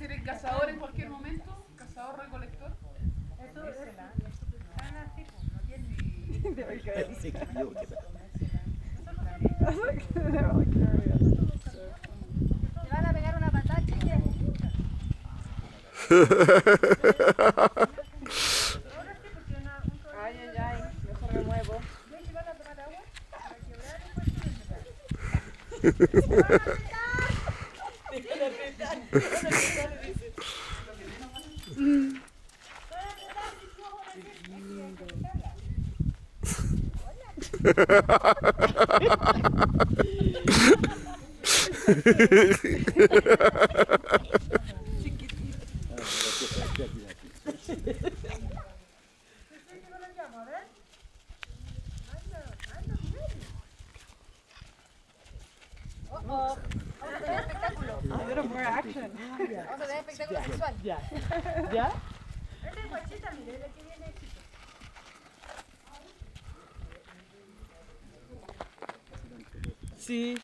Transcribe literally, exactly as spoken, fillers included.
ser el cazador en cualquier momento, cazador recolector. Eso es la. Están así, pues, no tienen. Se equivoca. Te van a pegar una patada, chique. Ay, ay, ay, mejor me muevo. ¿Ven van a tomar agua? Para quebrar el cuerpo de Vamos a tener espectáculo. A little more action. Vamos a tener espectáculo sexual. Ya. ¿Ya? Esta es guachita, mire, de aquí viene chico. Sí.